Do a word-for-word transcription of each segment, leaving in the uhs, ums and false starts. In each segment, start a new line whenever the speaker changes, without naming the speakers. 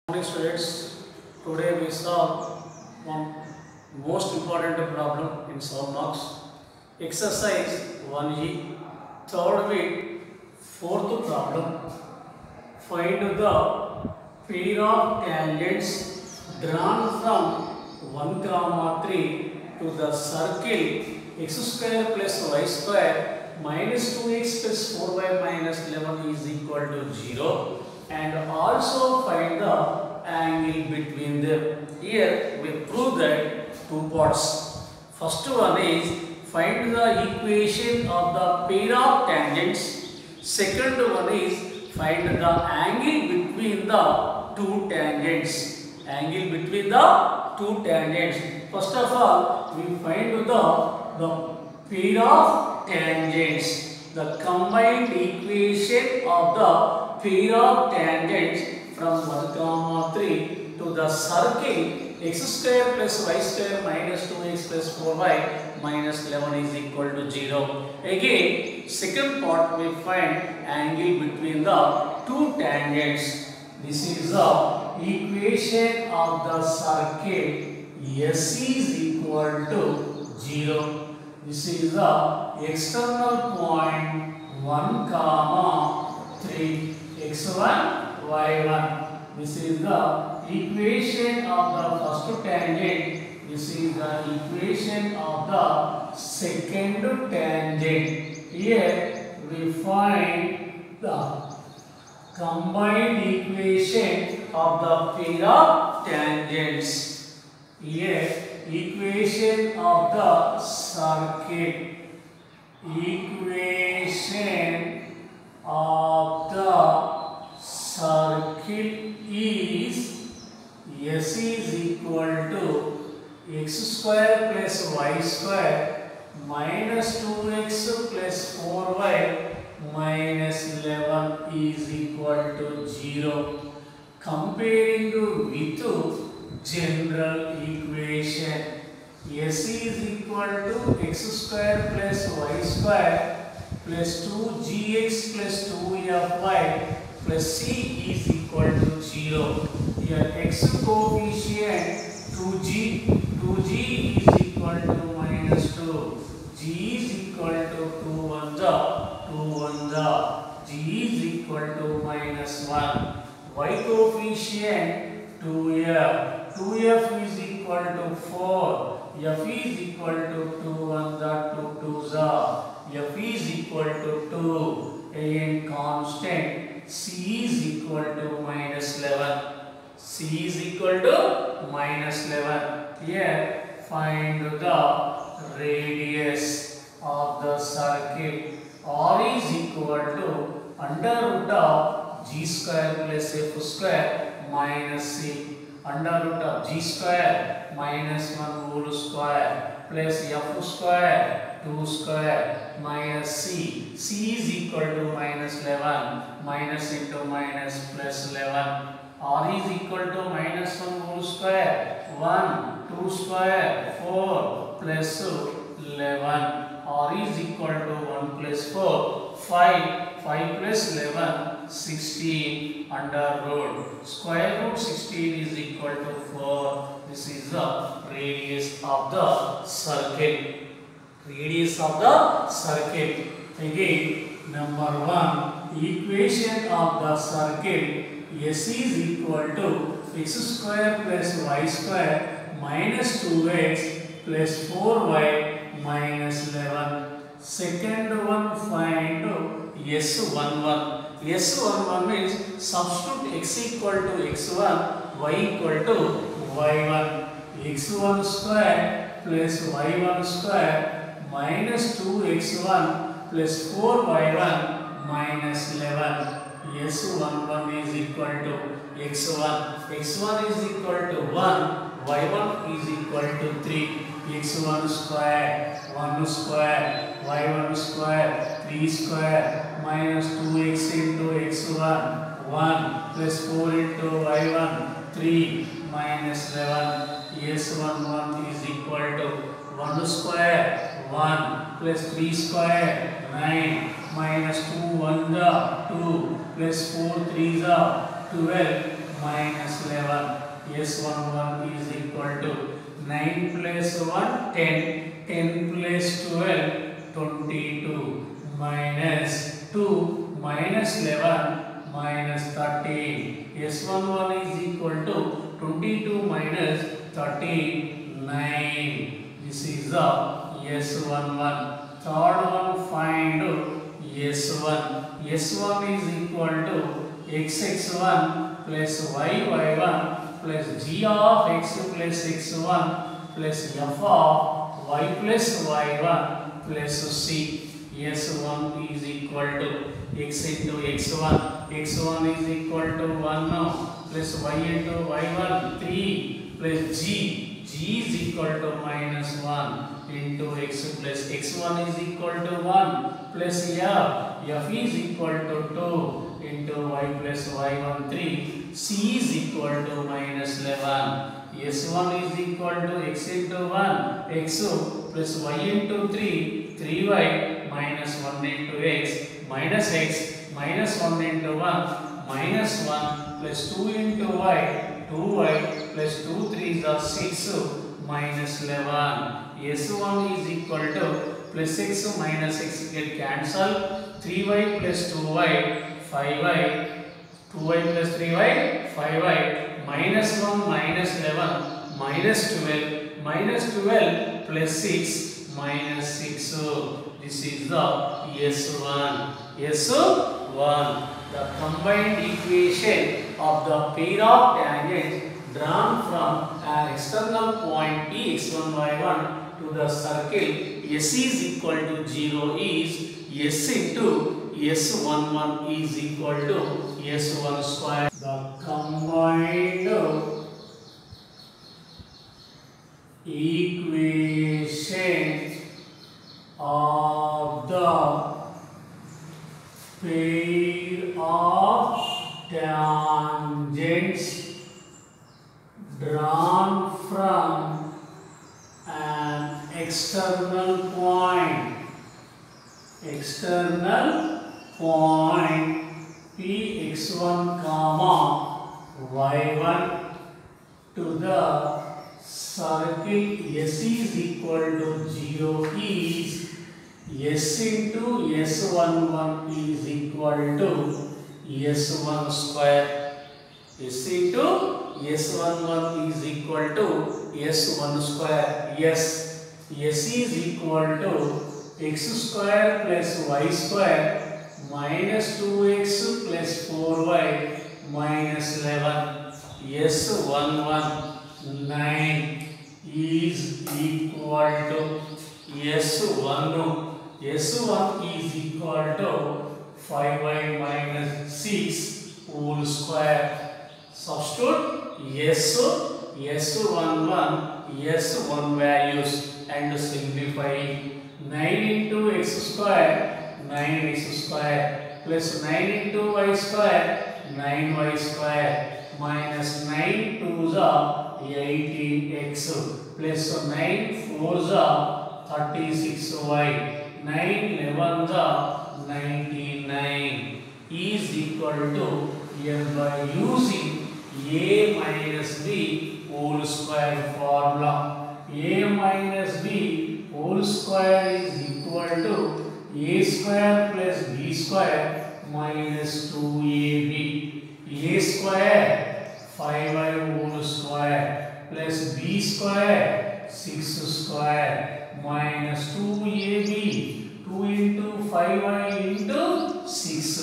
Morning students, today we solve one most important problem in seven marks. Exercise one E, third week, fourth problem. Find the pair of tangents drawn from one comma three to the circle x square plus y square minus two x plus four y minus eleven is equal to zero. And also find the angle between them. Here we prove that two parts. First one is find the equation of the pair of tangents. Second one is find the angle between the two tangents. Angle between the two tangents. First of all, we find the, the pair of tangents. The combined equation of the pair of tangents from one comma three to the circle x square plus y square minus two x plus four y minus eleven is equal to zero. Again, second part we find angle between the two tangents. This is the equation of the circle S is equal to zero. This is the external point one comma three. x one, y one. This is the equation of the first tangent. This is the equation of the second tangent. Here we find the combined equation of the pair of tangents. Here equation of the circle. Equation of the circle is S is equal to x square plus y square minus two x plus four y minus eleven is equal to zero. Comparing with general equation, S is equal to x square plus y square plus two g x plus two f y plus c is equal to zero. Here x coefficient two g, two g is equal to minus two, g is equal to two one the, two one the, g is equal to minus one, y coefficient two f, two f is equal to four, f is equal to two one the, two two the, f is equal to two, and constant c is equal to minus eleven. C is equal to minus eleven. Here find the radius of the circle. R is equal to under root of g square plus f square minus c. Under root of g square minus one whole square plus f square two square minus c. C is equal to minus eleven. Minus into minus plus eleven. R is equal to minus one whole square, one, two square, four plus eleven. R is equal to one plus four, five, five plus eleven, sixteen under root. Square root sixteen is equal to four. This is the radius of the circle. Radius of the circle. Again, number one, equation of the circle S is equal to x square plus y square minus two x plus four y minus eleven. Second one, find S one one. S one one means substitute x equal to x one, y equal to y one. x one square plus y one square minus two x one plus four y one minus eleven. S one one is equal to x one. x one is equal to one. y one is equal to three. x one square, one square, y one square, three square minus two x into x one, one plus four into y one, three minus eleven. S one one is equal to one square, one plus three square, nine minus two one the two plus four three the twelve minus eleven. S eleven is equal to nine plus one, ten. ten plus twelve, twenty-two. Minus two minus eleven minus thirteen. S eleven is equal to twenty-two minus thirty-nine. This is the S eleven. Third one, find S one. S one is equal to x x one plus y y one plus g of x plus x one plus f of y plus y one plus c. S one is equal to x into x one. x one is equal to one plus y into y one, three plus g. G is equal to minus one into x plus x one is equal to one plus f. F is equal to two into y plus y one, three. C is equal to minus eleven. S one is equal to x into one, x plus y into three, three y minus one into x minus x minus one into one minus one plus two into y, two y plus two threes are six minus eleven. S one is equal to plus x minus x get cancelled, three y plus two y, five y, two y plus three y, five y, minus one minus eleven, minus twelve, minus twelve plus six, minus six. This is the S one. S one. The combined equation of the pair of tangents drawn from an external point P x one y one to the circle S is equal to zero is S into S eleven is equal to S one square. The combined equation of the pair of tangents drawn from an external point external point P x one comma y one to the circle S is equal to zero is S into S eleven is equal to S one square. S into S eleven is equal to S one square. Yes, S is equal to x square plus y square minus two x plus four y minus eleven. S eleven nine is equal to S one. S one is equal to five y minus six whole square. Substitute S, S eleven, S one values and simplify. nine into x square, nine x square plus nine into y square, nine y square minus nine twos are eighteen x plus nine fours are thirty-six y. nine elevens are ninety-nine is equal to L by using A minus B whole square formula. A minus B whole square is equal to A square plus B square minus two A B. A square five y whole square plus B square six square minus two A B. two into five y into six.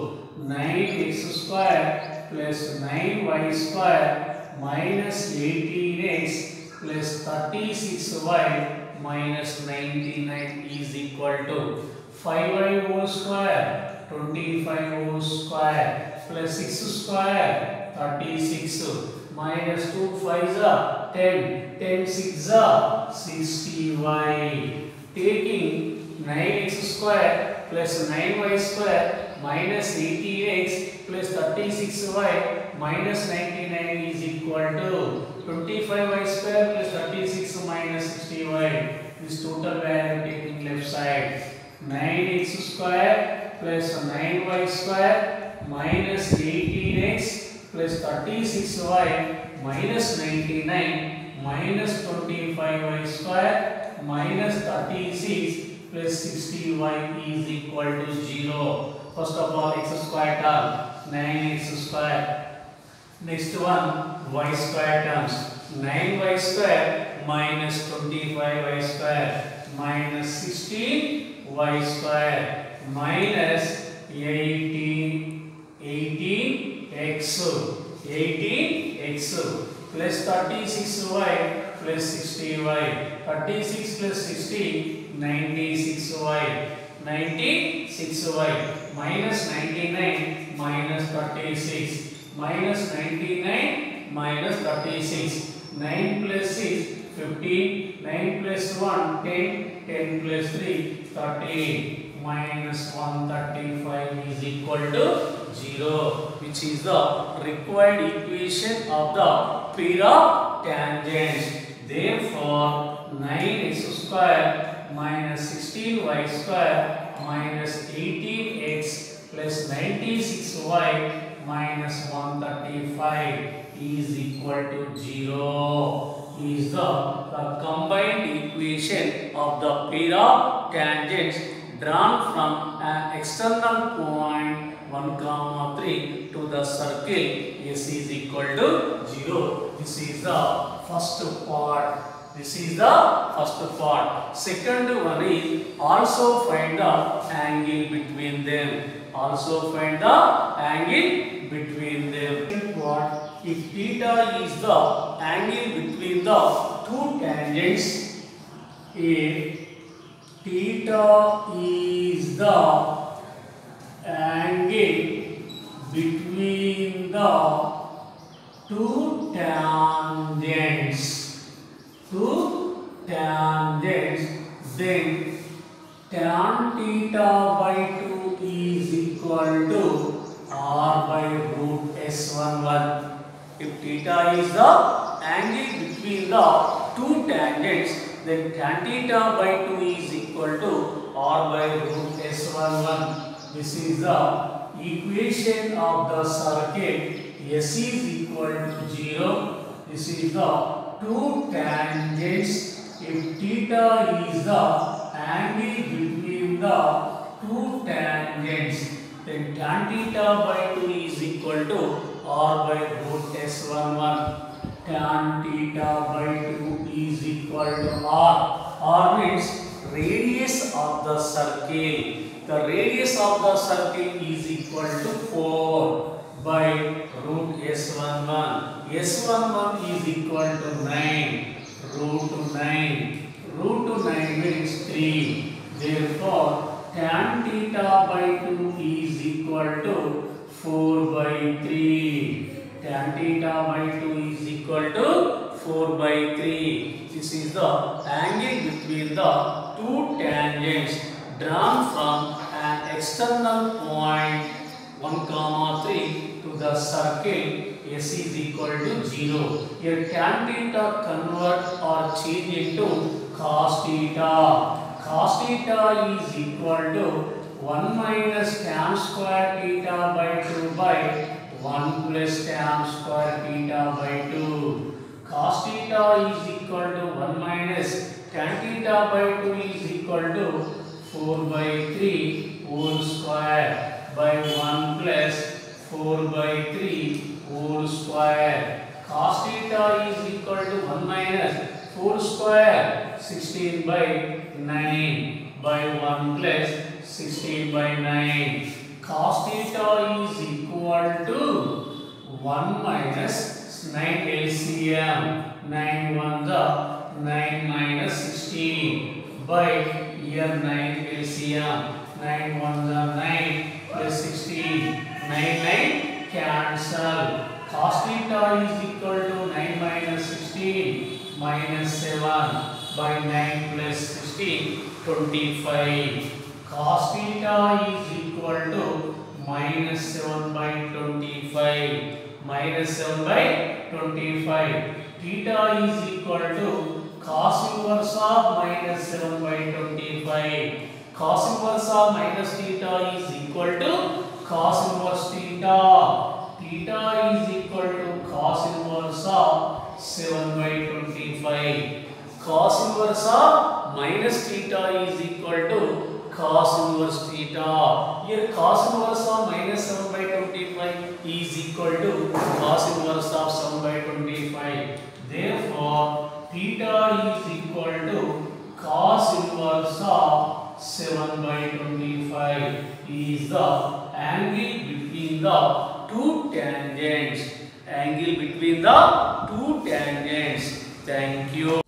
nine x square plus nine y square minus eighteen x plus thirty-six y minus ninety-nine is equal to five y whole square, twenty-five whole square plus six square, thirty-six minus two fives are ten, ten six are sixty y. Taking nine x square plus nine y square minus eighty x plus thirty-six y minus ninety-nine is equal to twenty-five y square plus thirty-six minus sixty y. This total value taking left side. nine x square plus nine y square minus eighteen x plus thirty-six y minus ninety-nine minus twenty-five y square minus thirty-six plus sixty y is equal to zero. First of all, x square term, nine x square. Next one, y square terms, nine y square minus twenty-five y square minus sixteen y square minus eighteen x eighteen x plus thirty-six y plus sixty y. thirty-six plus sixty, ninety-six y. ninety-six y minus ninety-nine minus thirty-six minus ninety-nine minus thirty-six. nine plus six, fifteen. nine plus one, ten. ten plus three, thirteen. Minus one hundred thirty-five is equal to zero, which is the required equation of the pair of tangents. Therefore, nine x square minus sixteen y square minus eighteen x plus ninety-six y minus one hundred thirty-five is equal to zero. Is the, the combined equation of the pair of tangents drawn from an external point one comma three to the circle S is equal to zero. This is the first part. This is the first part. Second one is also find the angle between them. Also find the angle between them. Second part, if theta is the angle between the two tangents, if theta is the angle between the two tangents, two tangents, then tan theta by two is equal to r by root s eleven. If theta is the angle between the two tangents, then tan theta by two is equal to r by root s eleven. This is the equation of the circle S is equal to zero. This is the two tangents. If theta is the angle between the two tangents, then tan theta by two is equal to r by root s eleven. Tan theta by two is equal to r. R means radius of the circle. The radius of the circle is equal to four by root s eleven. s eleven is equal to nine. Root nine. Root nine means three. Therefore, tan theta by two is equal to four by three. Tan theta by two is equal to four by three. This is the angle between the two tangents drawn from an external point one comma three to the circle S is equal to zero. Here tan theta convert or change into cos theta. Cos theta is equal to one minus tan square theta by two by one plus tan square theta by two. Cos theta is equal to one minus tan theta by two is equal to four by three whole square by one plus four by three whole square. Cos theta is equal to one minus four square, sixteen by nine by one plus sixteen by nine. Cos theta is equal to one minus nine L C M. nine ones are nine minus sixteen by here nine L C M. nine ones are nine plus sixteen. nine, nine cancel. Cos theta is equal to nine minus sixteen minus seven by nine plus sixteen, twenty-five. Cos theta is equal to minus seven by twenty-five. Minus seven by twenty-five. Theta is equal to cos inverse of minus seven by twenty-five. Cos inverse of minus theta is equal to cos inverse theta. theta is equal to cos inverse of seven by twenty-five. Cos inverse of minus theta is equal to cos inverse theta. Here cos inverse of minus seven by twenty-five is equal to cos inverse of seven by twenty-five. Therefore, theta is equal to cos inverse of seven by twenty-five is the angle between the two tangents. Angle between the two tangents. Thank you.